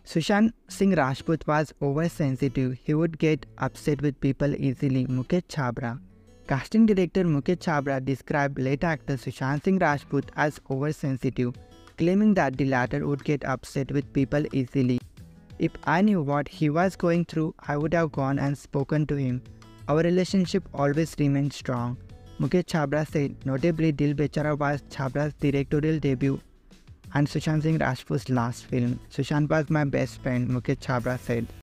Sushant Singh Rajput was oversensitive. He would get upset with people easily. Mukesh Chhabra. Casting director Mukesh Chhabra described late actor Sushant Singh Rajput as oversensitive, claiming that the latter would get upset with people easily. If I knew what he was going through, I would have gone and spoken to him. Our relationship always remained strong. Mukesh Chhabra said. Notably, Dil Bechara was Chhabra's directorial debut and Sushant Singh Rajput's last film. Sushant was my best friend, Mukesh Chhabra said.